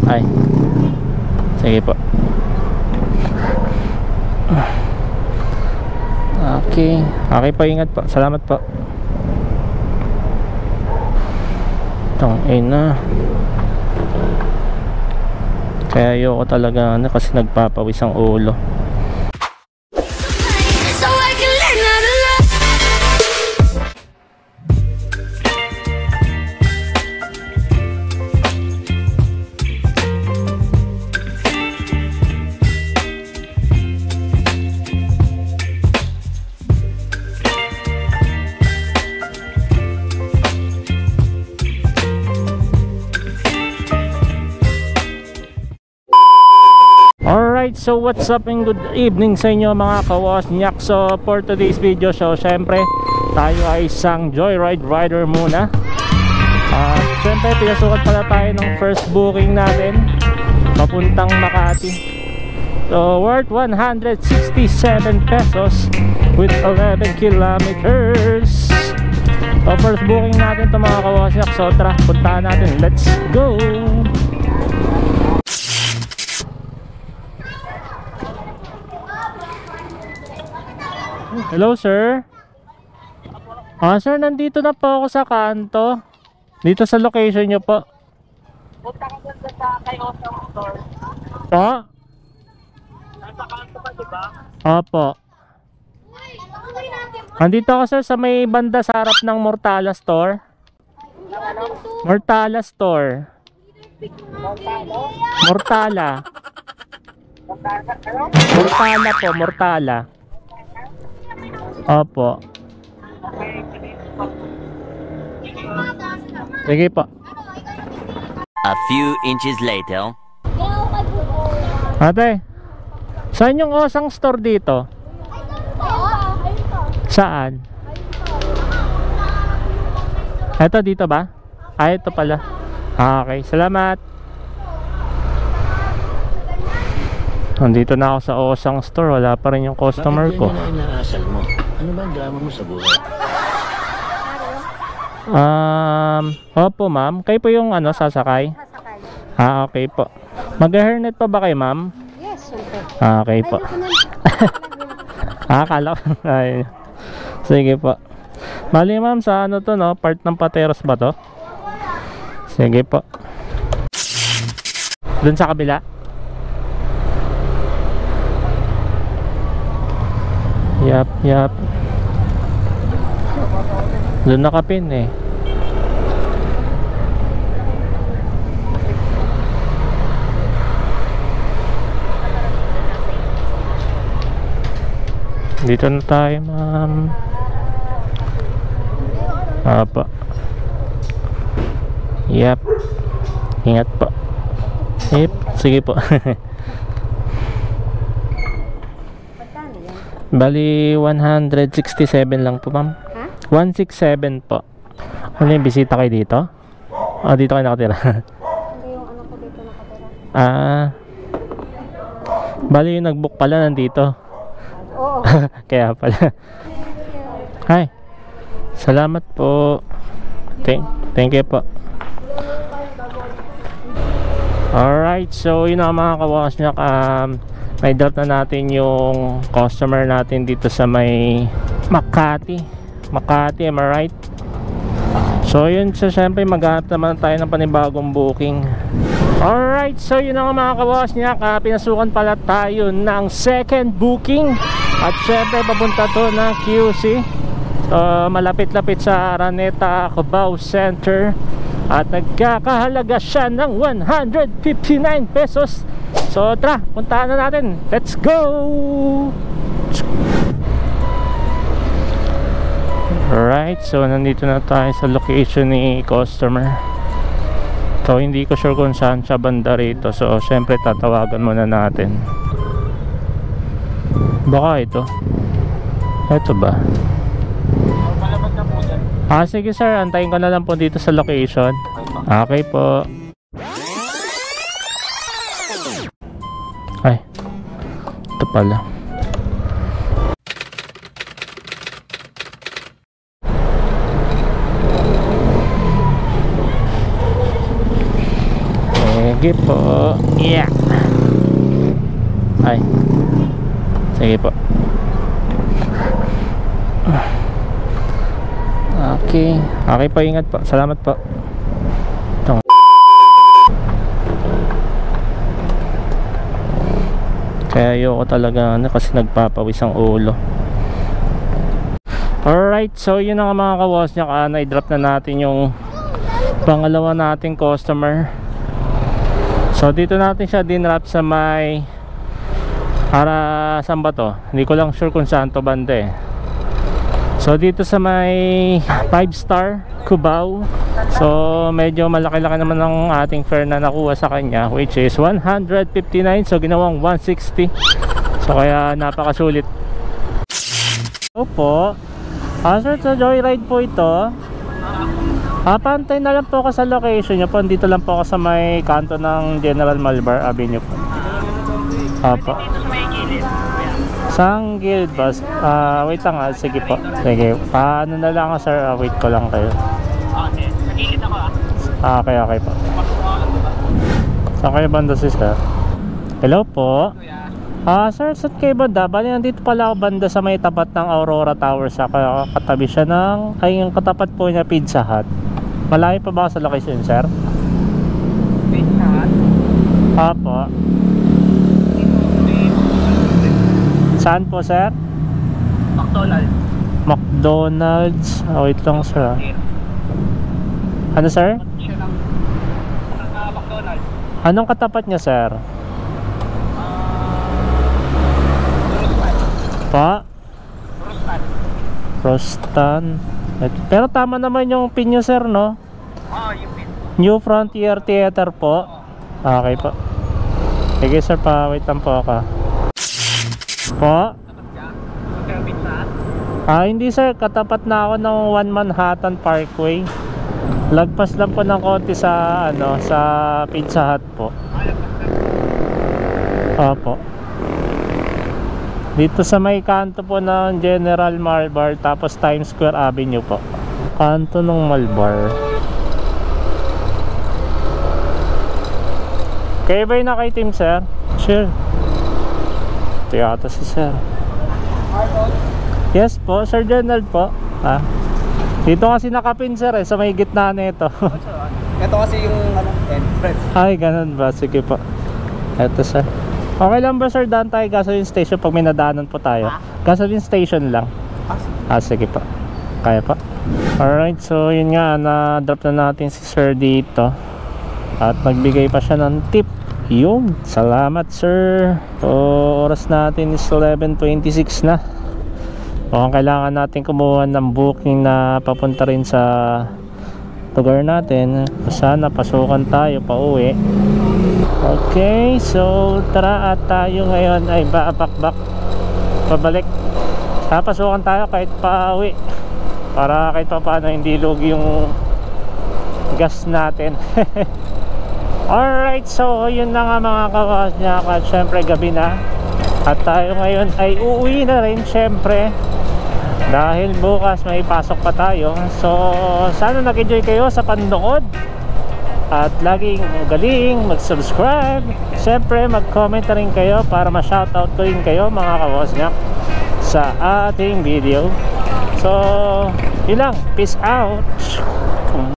Ay, sige po. Okay. Okay po, ingat po. Salamat po. Tangina. Kaya ayoko talaga kasi nagpapawis ang ulo. So what's up and good evening sa inyo mga kawasnyak. So for today's video, so syempre tayo ay isang joyride rider muna. Syempre pinasukat pala tayo ng first booking natin papuntang Makati. So worth 167 pesos with 11 kilometers. So first booking natin to mga kawasnyak. So tara, puntahan natin, let's go. Hello sir. Sir, nandito na po ako sa kanto. Dito sa location nyo po. Punta ka dyan sa kay Osang Store. Po? Nasa kanto ka, diba? Opo. Nandito ako sir sa may banda sa harap ng Mortala Store. Mortala Store. Mortala. Mortala po, Mortala. Opo. Sige po. A few inches later. Ate, saan yung Osang Store dito? Saan? Eto dito ba? Ito pala. Okay, salamat. Nandito na ako sa Osang Store. Wala pa rin yung customer ko. Bakit yan inaasal mo? Ano ba ang drama mo sa buhay? Opo ma'am. Kayo po yung sasakay? Sasakay. Okay po. Mag-hairnet pa ba kayo ma'am? Yes, syempre. Okay po. Akala ko. Sige po. Mali ma'am, sa to no? Part ng Pateros ba to? Sige po. Dun sa kabila? Yap. Doon nakapin eh. Dito na tayo ma'am. Apa. Yap. Ingat po. Yep. Sige po. Bali 167 lang po ma'am. 167 po. Ano yung bisita kayo dito? Dito kayo nakatira. Hindi yung anak ko dito nakatira. Bali yung nagbook pala nandito. Oo. Kaya pala. Hi. Salamat po. Thank you po. Alright, so yun na mga kawasnyak. May drop na natin yung customer natin dito sa may Makati, am I right? So yun, so syempre maghanap naman tayo ng panibagong booking. Alright, so yun na mga kawasnyak. Pinasukan pala tayo ng second booking. At syempre papunta to ng QC. So malapit-lapit sa Araneta, Cubao Center. At nagkakahalaga siya ng 159 pesos. So tara, puntahan na natin. Let's go! Alright, so nandito na tayo sa location ni customer. So hindi ko sure kung saan siya banda rito. So syempre tatawagan muna natin. Baka ito. Ito ba? Sige sir, antayin ko na lang po dito sa location. Okay po. Ay, ito pala. Sige po. Yeah. Ay. Sige po. Okay. Okay po, ingat po. Salamat po. Kaya ayoko talaga kasi nagpapawis ang ulo. Alright, so yun na nga mga kawas niya. Na-drop na natin yung pangalawa nating customer. So dito natin siya dinrap sa may saan ba to? Hindi ko lang sure kung saan to banda eh. So dito sa may 5-star Cubao. So medyo malaki-laki naman ang ating fare na nakuha sa kanya, which is 159. So ginawang 160. So kaya napakasulit. Opo. Sir, sa joyride po ito. Pantay na lang po ako sa location nyo po. Dito lang po ako sa may kanto ng General Malvar Avenue po. Opo. Sang Guild Bus. Wait lang ha. Sige po. Sige. Paano na lang sir? Wait ko lang kayo. Okay. Nagilid ako Okay, okay po. Saan kayo banda si sir? Hello po. Sir, saan kayo banda? Bali, nandito pala ako banda sa may tapat ng Aurora Tower. Sa katabi siya ng yung katapat po niya Pizza Hut. Malayo pa ba sa location sir? Pizza Hut? Apo. Saan po sir? McDonald's. McDonald's. Wait lang sir. Ano sir? Siya ng McDonald's. Anong katapat niya sir? Pa? Rostan. Pero tama naman yung pin nyo sir no? Yung pin. New Frontier Theater po. Okay po. Sige sir, pa wait lang po ako. Po? Hindi sir, katapat na ako ng One Manhattan Parkway. Lagpas lang po ng konti sa sa Pizza Hut po. Opo. Dito sa may kanto po ng General Malvar, tapos Times Square Avenue po. Kanto ng Malvar. Kayo ba yung naka-team sir? Sure. Ito yata si sir. Yes po, Sir General po. Dito kasi nakapin sir sa may gitna na ito. Ito kasi yung entrance. Ay, ganun ba? Sige po. Ito sir. Okay lang ba sir, daan tayo gasoline station pag may nadaanan po tayo? Gasoline station lang. Sige po. Kaya po. Alright, so yun nga, na-drop na natin si sir dito. At nagbigay pa siya ng tip. Yun, salamat sir. So, oras natin is 11:26 na. Mukhang kailangan natin kumuha ng booking na papunta rin sa lugar natin. Sana pasukan tayo pa uwi. Okay, so tara at tayo ngayon ay bakbak pabalik. Pasukan tayo kahit pa uwi para kahit pa paano hindi lugi yung gas natin. Alright, so yun na nga mga kawas niya. At syempre gabi na. At tayo ngayon ay uuwi na rin syempre. Dahil bukas may pasok pa tayo. So sana nag-enjoy kayo sa panonood. At laging magaling mag-subscribe. Syempre mag-comment na rin kayo para ma-shoutout ko rin kayo mga kawas niya sa ating video. So yun lang, peace out.